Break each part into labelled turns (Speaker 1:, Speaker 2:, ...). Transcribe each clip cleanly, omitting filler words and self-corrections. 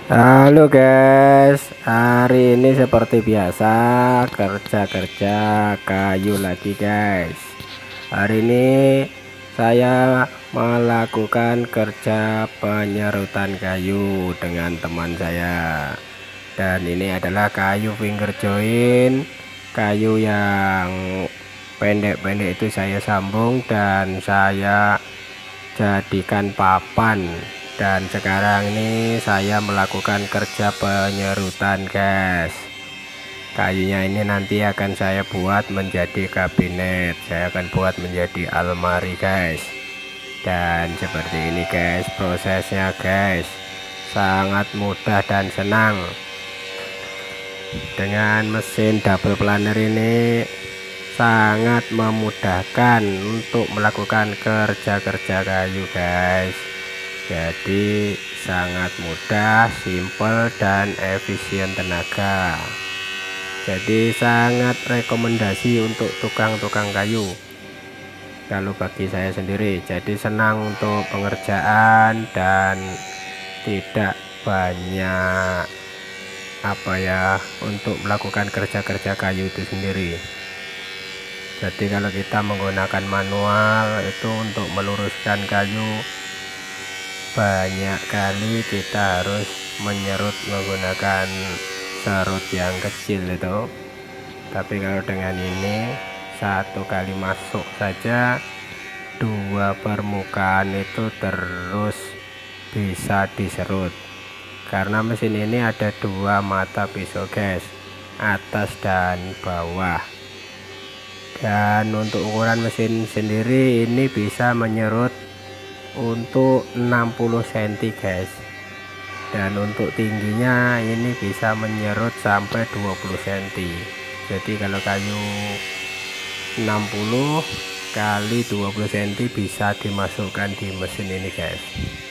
Speaker 1: Halo guys, hari ini seperti biasa kerja kayu lagi guys. Hari ini saya melakukan kerja penyerutan kayu dengan teman saya. Dan ini adalah kayu finger joint, kayu yang pendek-pendek itu saya sambung dan saya jadikan papan. Dan sekarang ini saya melakukan kerja penyerutan guys. Kayunya ini nanti akan saya buat menjadi kabinet, saya akan buat menjadi almari guys. Dan seperti ini guys prosesnya guys, sangat mudah dan senang. Dengan mesin double planer ini sangat memudahkan untuk melakukan kerja-kerja kayu guys. Jadi sangat mudah, simple dan efisien tenaga. Jadi sangat rekomendasi untuk tukang-tukang kayu. Kalau bagi saya sendiri, jadi senang untuk pengerjaan dan tidak banyak untuk melakukan kerja-kerja kayu itu sendiri. Jadi kalau kita menggunakan manual itu untuk meluruskan kayu, banyak kali kita harus menyerut menggunakan serut yang kecil itu. Tapi kalau dengan ini satu kali masuk saja dua permukaan itu terus bisa diserut, karena mesin ini ada dua mata pisau guys, atas dan bawah. Dan untuk ukuran mesin sendiri ini bisa menyerut untuk 60 cm guys, dan untuk tingginya ini bisa menyerut sampai 20 cm. Jadi kalau kayu 60 kali 20 cm bisa dimasukkan di mesin ini guys.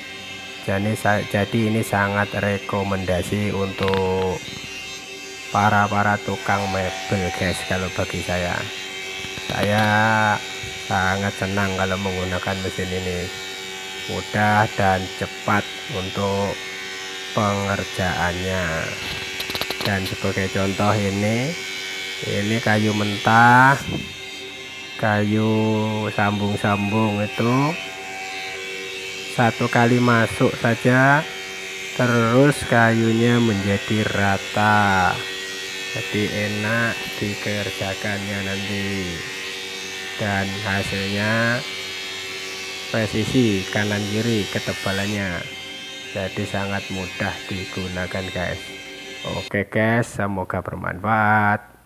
Speaker 1: Jadi ini sangat rekomendasi untuk para tukang mebel guys. Kalau bagi saya sangat senang kalau menggunakan mesin ini, mudah dan cepat untuk pengerjaannya. Dan sebagai contoh ini kayu mentah, kayu sambung-sambung itu satu kali masuk saja terus kayunya menjadi rata, jadi enak dikerjakannya nanti, dan hasilnya presisi kanan kiri ketebalannya, jadi sangat mudah digunakan guys. Oke guys, semoga bermanfaat.